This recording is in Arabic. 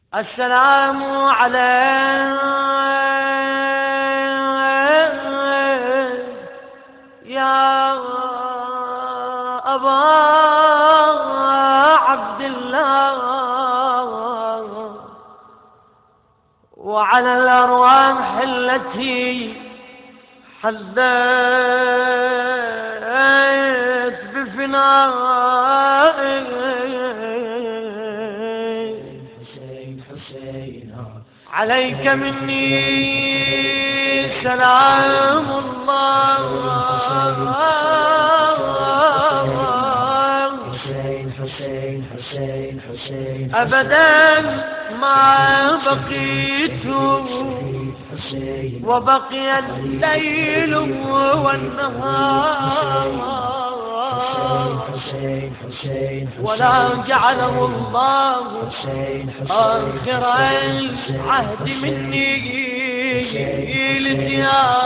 السلام عليك يا أبا عبد الله، وعلى الأرواح التي حدثت بفنائك. عليك مني سلام الله، أبدا ما بقيت وبقي الليل والنهار، ولا جعله الله آخر العهد مني لزيارة